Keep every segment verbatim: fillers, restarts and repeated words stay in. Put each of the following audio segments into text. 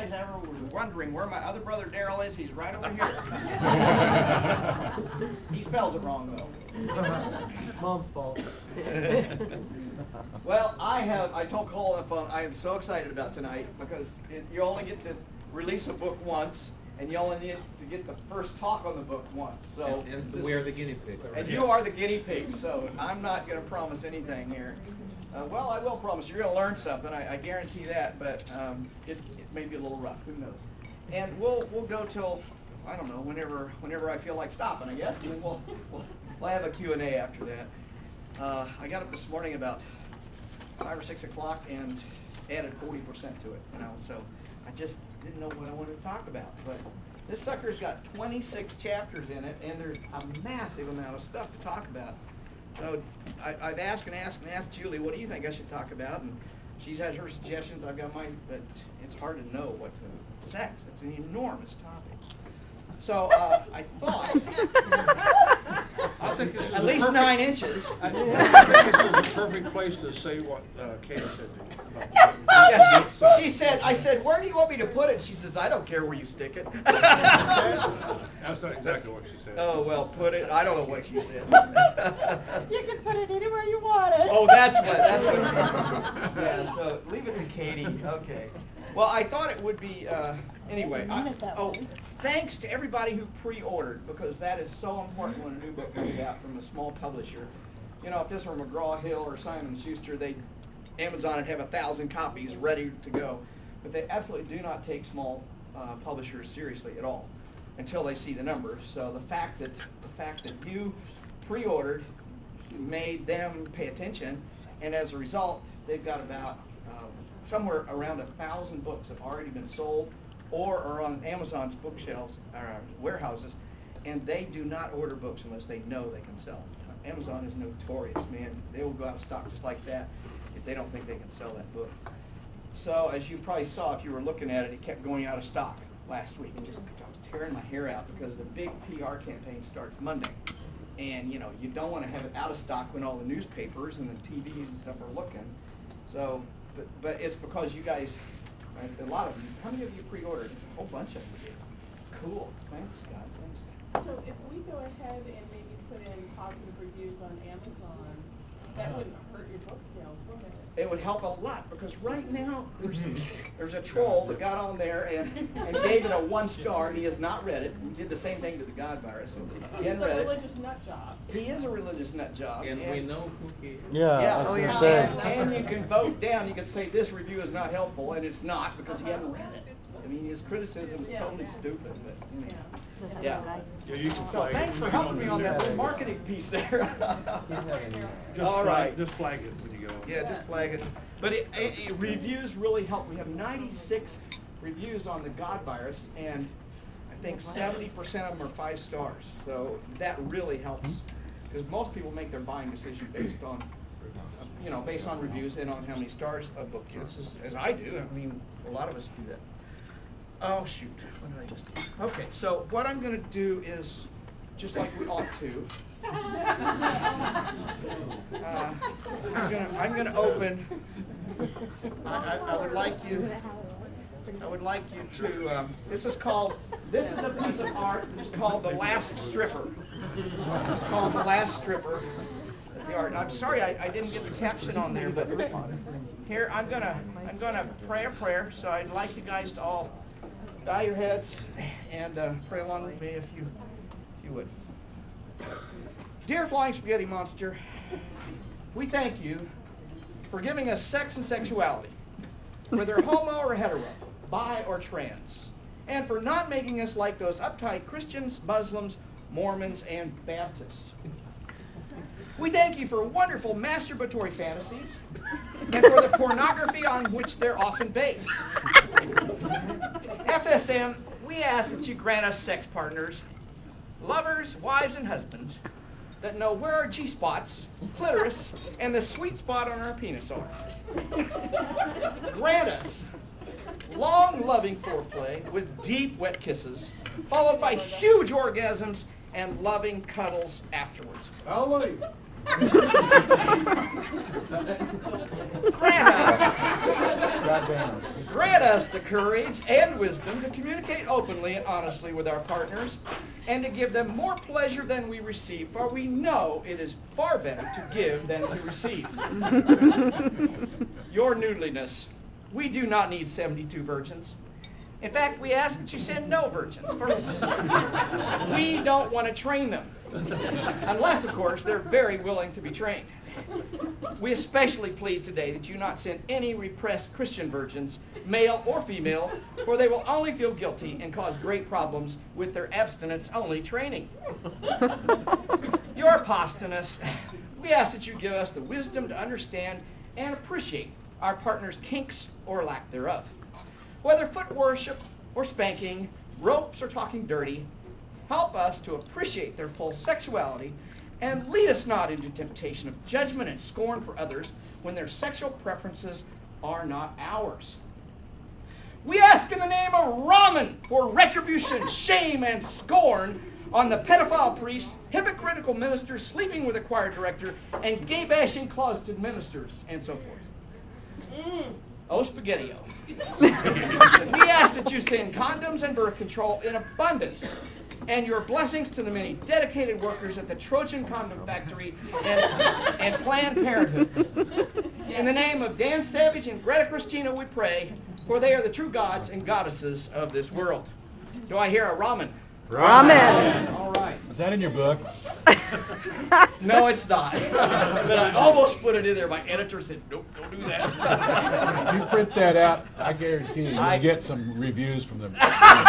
guys ever were wondering where my other brother Darrel is, he's right over here. He spells it wrong, though. Mom's fault. Well, I have, I told Cole on the phone, I am so excited about tonight because it, you only get to release a book once, and you only need to get the first talk on the book once. So And, and we are the guinea pig. And you are the guinea pig, so I'm not going to promise anything here. Uh, well, I will promise you're going to learn something. I, I guarantee that, but um, it, it may be a little rough. Who knows? And we'll we'll go till, I don't know, whenever whenever I feel like stopping, I guess. And then we'll, we'll we'll have a Q and A after that. Uh, I got up this morning about five or six o'clock and added forty percent to it. You know, so I just didn't know what I wanted to talk about, but this sucker's got twenty-six chapters in it, and there's a massive amount of stuff to talk about. So I, I've asked and asked and asked Julie, what do you think I should talk about? And she's had her suggestions. I've got mine, but it's hard to know what to sex. It's an enormous topic. So uh, I thought, I think this is at a least perfect, nine inches. I think this is the perfect place to say what uh, Katie said to you about Yes, she, she said, I said, where do you want me to put it? She says, I don't care where you stick it. That's not exactly what she said. Oh, well, put it, I don't know what she said. You can put it anywhere you want it. Oh, that's what, that's what she said. Yeah, so leave it to Katie. Okay. Well, I thought it would be, uh, anyway. I, oh, thanks to everybody who pre-ordered, because that is so important when a new book comes out from a small publisher. You know, if this were McGraw-Hill or Simon Schuster, they Amazon would have a thousand copies ready to go. But they absolutely do not take small uh, publishers seriously at all until they see the numbers. So the fact that the fact that you pre-ordered made them pay attention, and as a result, they've got about uh, somewhere around a thousand books have already been sold or are on Amazon's bookshelves or warehouses, and they do not order books unless they know they can sell them. Amazon is notorious, man. They will go out of stock just like that if they don't think they can sell that book. So as you probably saw if you were looking at it, it kept going out of stock last week. And just I was tearing my hair out because the big P R campaign starts Monday. And you know, you don't want to have it out of stock when all the newspapers and the T Vs and stuff are looking. So, but, but it's because you guys, a lot of you, how many of you pre-ordered? A whole bunch of you did. Cool. Thanks, God. Thanks. So if we go ahead and maybe put in positive reviews on Amazon, that wouldn't hurt your book sales, would it? It would help a lot because right now there's a, there's a troll that got on there and, and gave it a one star. He has not read it. He did the same thing to the God virus. So he He's hadn't a read religious nut job. it. He is a religious nut job. And, and we know who he is. Yeah, Yeah, I was oh, going to yeah. say. And, and you can vote down. You can say this review is not helpful, and it's not because he hasn't read it. I mean, his criticism is Yeah. totally stupid. But, you know. Yeah. Yeah. Yeah, you can So flag thanks it. for helping me on that little marketing piece there. Just All flag, right. Just flag it when you go. Yeah, just flag it. But it, it, it, reviews really help. We have ninety-six reviews on the God virus, and I think seventy percent of them are five stars. So that really helps because most people make their buying decision based on, uh, you know, based on reviews and on how many stars a book gets, as, as I do. I mean, a lot of us do that. Oh shoot! What did I just do? Okay, so what I'm going to do is, just like we ought to. Uh, I'm gonna I'm gonna open. I, I, I would like you. I would like you to. Um, this is called. This is a piece of art. It's called The Last Stripper. It's called The Last Stripper. The art. I'm sorry I, I didn't get the caption on there, but here I'm gonna I'm gonna pray a prayer. So I'd like you guys to all bow your heads and uh, pray along with me if you if you would. Dear Flying Spaghetti Monster, we thank you for giving us sex and sexuality, whether homo or hetero, bi or trans, and for not making us like those uptight Christians, Muslims, Mormons, and Baptists. We thank you for wonderful masturbatory fantasies and for the pornography on which they're often based. F S M, we ask that you grant us sex partners, lovers, wives, and husbands that know where our G-spots, clitoris, and the sweet spot on our penis are. Grant us long, loving foreplay with deep, wet kisses, followed by huge orgasms and loving cuddles afterwards. Hallelujah. Grant us, Goddamn. grant us the courage and wisdom to communicate openly and honestly with our partners and to give them more pleasure than we receive, for we know it is far better to give than to receive. Your noodliness. We do not need seventy-two virgins. In fact, we ask that you send no virgins. We don't want to train them. Unless, of course, they're very willing to be trained. We especially plead today that you not send any repressed Christian virgins, male or female, for they will only feel guilty and cause great problems with their abstinence-only training. Your posthumous, we ask that you give us the wisdom to understand and appreciate our partner's kinks or lack thereof. Whether foot worship or spanking, ropes or talking dirty, help us to appreciate their full sexuality and lead us not into temptation of judgment and scorn for others when their sexual preferences are not ours. We ask in the name of Raman for retribution, shame, and scorn on the pedophile priests, hypocritical ministers sleeping with a choir director, and gay-bashing closeted ministers, and so forth. Mm. Oh, spaghetti-o. We ask that you send condoms and birth control in abundance, and your blessings to the many dedicated workers at the Trojan Condom Factory and, and Planned Parenthood. In the name of Dan Savage and Greta Christina, we pray, for they are the true gods and goddesses of this world. Do I hear a ramen? Ramen. All right. Is that in your book? No, it's not. But I almost put it in there. My editor said, nope, don't do that. If you print that out, I guarantee you, you'll I... get some reviews from them.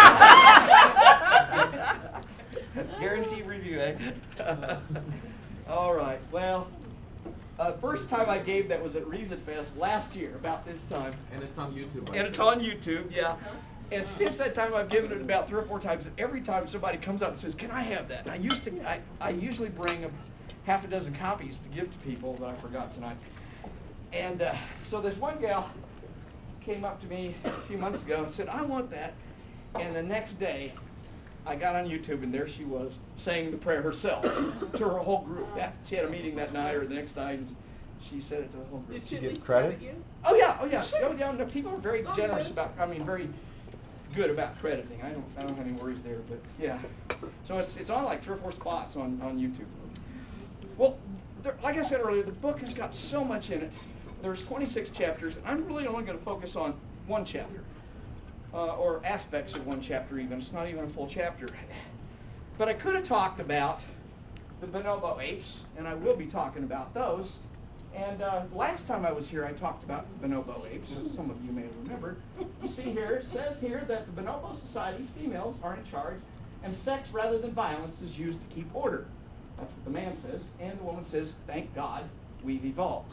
Guarantee review, eh? All right. Well, uh, first time I gave that was at Reason Fest last year, about this time. And it's on YouTube. And it's on YouTube, yeah. And since that time, I've given it about three or four times. And every time somebody comes up and says, "Can I have that?" And I used to, I, I usually bring a half a dozen copies to give to people, but I forgot tonight. And uh, so this one gal came up to me a few months ago and said, "I want that." And the next day, I got on YouTube, and there she was saying the prayer herself to her whole group. That, she had a meeting that night or the next night, and she said it to the whole group. Did she get at least credit? credit you? Oh yeah, oh yeah. Oh, yeah. No, people are very Oh, generous good. about. I mean, very good about crediting. I don't, I don't have any worries there, but yeah. So it's it's on like three or four spots on on YouTube. Well, there, like I said earlier, the book has got so much in it. There's twenty-six chapters, and I'm really only going to focus on one chapter, uh, or aspects of one chapter even. It's not even a full chapter. But I could have talked about the bonobo apes, and I will be talking about those. And uh, last time I was here, I talked about the bonobo apes, as some of you may have remembered. You see here, it says here that the bonobo society's females are in charge, and sex rather than violence is used to keep order. That's what the man says, and the woman says, "Thank God we've evolved."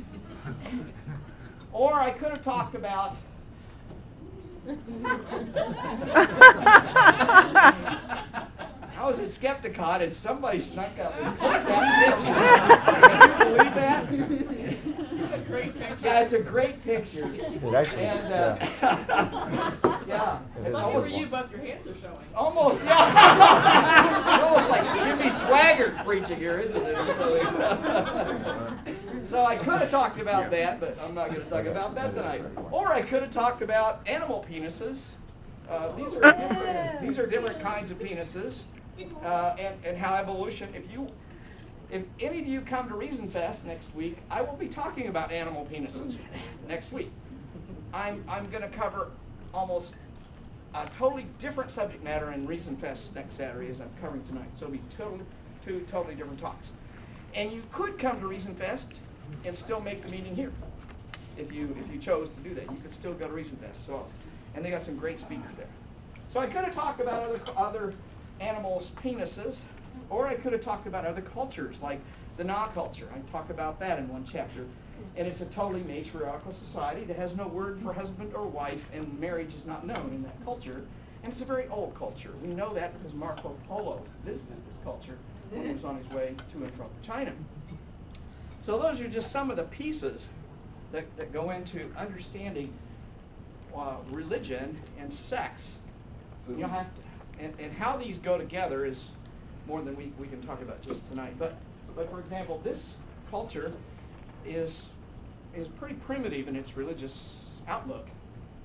Or I could have talked about I was at Skepticon and somebody snuck up and took that picture. Can you believe that? Great picture. Yeah, it's a great picture. It actually, And uh, yeah, it's Lucky almost, for you, both your hands are showing. almost yeah, it's almost like Jimmy Swaggart preaching here, isn't it? So, so I could have talked about that, but I'm not going to talk about that tonight. Or I could have talked about animal penises. Uh, these are different, these are different kinds of penises, uh, and and how evolution. If you, if any of you come to Reason Fest next week, I will be talking about animal penises next week. I'm I'm going to cover almost a totally different subject matter in Reason Fest next Saturday as I'm covering tonight. So it'll be totally two totally different talks. And you could come to Reason Fest and still make the meeting here, if you if you chose to do that. You could still go to Reason Fest. So. And they got some great speakers there. So I could have talked about other other animals' penises, or I could have talked about other cultures, like the Na culture. I talk about that in one chapter. And it's a totally matriarchal society that has no word for husband or wife, and marriage is not known in that culture. And it's a very old culture. We know that because Marco Polo visited this culture when he was on his way to and from China. So those are just some of the pieces that, that go into understanding Uh, religion and sex. You'll have to, and, and how these go together is more than we, we can talk about just tonight. But but for example, this culture is is pretty primitive in its religious outlook.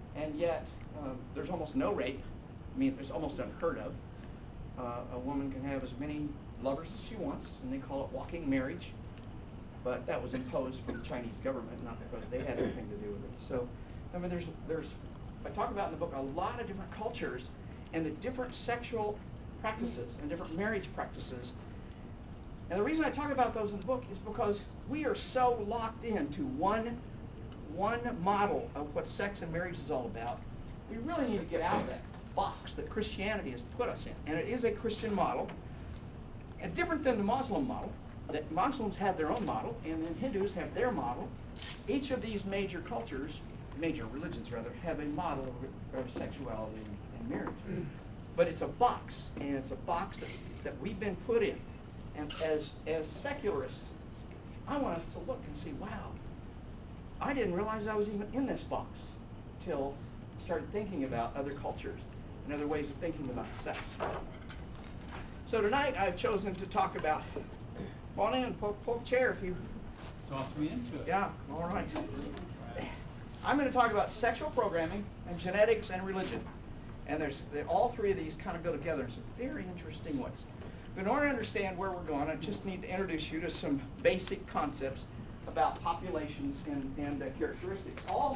and yet uh, there's almost no rape. I mean, it's almost unheard of. Uh, a woman can have as many lovers as she wants, and they call it walking marriage. But that was imposed from the Chinese government, not because they had anything to do with it. So, I mean, there's, there's, I talk about in the book a lot of different cultures and the different sexual practices and different marriage practices. And the reason I talk about those in the book is because we are so locked into one, one model of what sex and marriage is all about. We really need to get out of that box that Christianity has put us in. And it is a Christian model, and different than the Muslim model. That Muslims have their own model, and then Hindus have their model. Each of these major cultures, major religions rather, have a model of, of sexuality and, and marriage. Mm. But it's a box, and it's a box that, that we've been put in. And as, as secularists, I want us to look and see, wow, I didn't realize I was even in this box till I started thinking about other cultures and other ways of thinking about sex. So tonight I've chosen to talk about, come on in, pull, pull a chair if you... Talk me into it. Yeah, all right. I'm going to talk about sexual programming and genetics and religion. And there's all three of these kind of go together in some very interesting ways. But in order to understand where we're going, I just need to introduce you to some basic concepts about populations and, and uh, characteristics. All,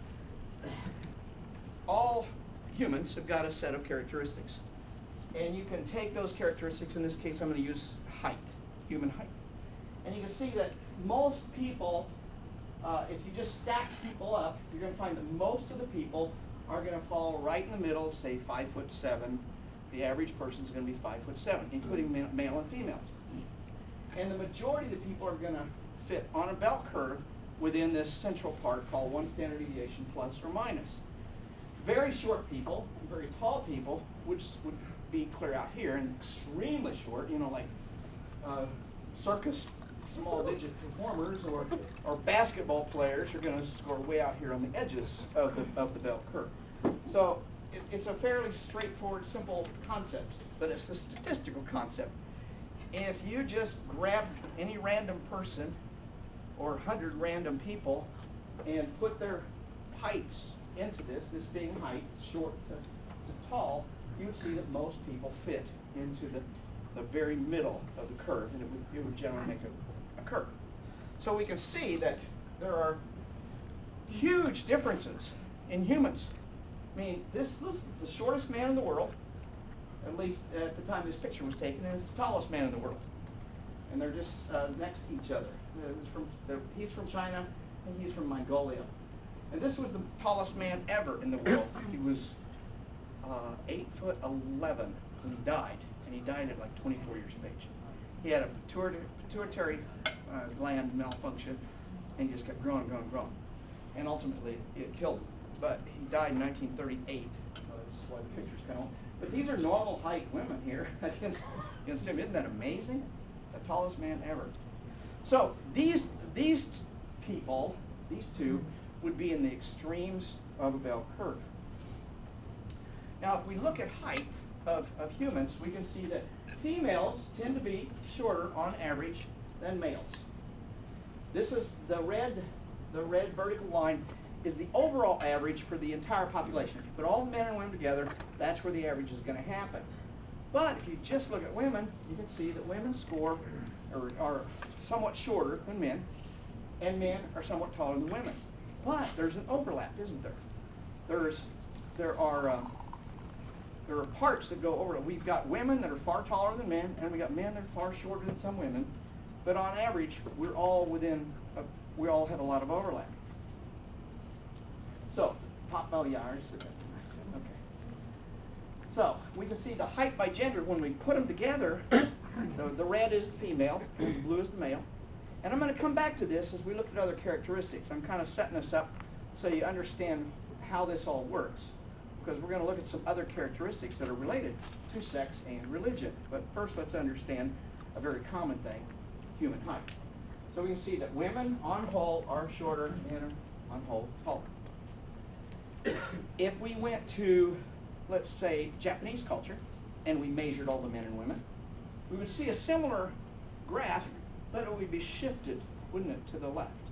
all humans have got a set of characteristics. And you can take those characteristics, in this case I'm going to use height, human height. And you can see that most people, uh, if you just stack people up, you're going to find that most of the people are going to fall right in the middle, say five foot seven. The average person is going to be five foot seven, including ma male and females. And the majority of the people are going to fit on a bell curve within this central part called one standard deviation plus or minus. Very short people, and very tall people, which would be clear out here, and extremely short, you know, like uh, circus small digit performers or, or basketball players are going to score way out here on the edges of the, of the bell curve. So it, it's a fairly straightforward, simple concept, but it's a statistical concept. If you just grab any random person or a hundred random people and put their heights into this, this being height, short to, to tall, you would see that most people fit into the, the very middle of the curve, and it would, it would generally make a, a curve. So we can see that there are huge differences in humans. I mean, this, this is the shortest man in the world, at least at the time this picture was taken, and it's the tallest man in the world. And they're just uh, next to each other. From, he's from China, and he's from Mongolia. And this was the tallest man ever in the world. He was uh, eight foot eleven when he died, and he died at like twenty-four years of age. He had a pituitary, pituitary uh, gland malfunction, and he just kept growing, growing, growing. And ultimately, it killed him. But he died in nineteen thirty-eight. Uh, that's why the picture's kind of old. But these are normal height women here against, against him. Isn't that amazing? The tallest man ever. So these, these people, these two, would be in the extremes of a bell curve. Now, if we look at height of, of humans, we can see that females tend to be shorter on average than males. This is the red, the red vertical line is the overall average for the entire population. If you put all men and women together, that's where the average is going to happen. But if you just look at women, you can see that women score or are somewhat shorter than men, and men are somewhat taller than women. But there's an overlap, isn't there? There's, there are, uh, there are parts that go over. We've got women that are far taller than men, and we got men that are far shorter than some women. But on average, we're all within. A, we all have a lot of overlap. So, pop oh yeah, I already said that. Okay. So we can see the height by gender when we put them together. So the red is the female, the blue is the male. And I'm going to come back to this as we look at other characteristics. I'm kind of setting this up so you understand how this all works, because we're going to look at some other characteristics that are related to sex and religion. But first, let's understand a very common thing, human height. So we can see that women on whole are shorter, men are on whole taller. If we went to, let's say, Japanese culture, and we measured all the men and women, we would see a similar graph, but it would be shifted, wouldn't it, to the left.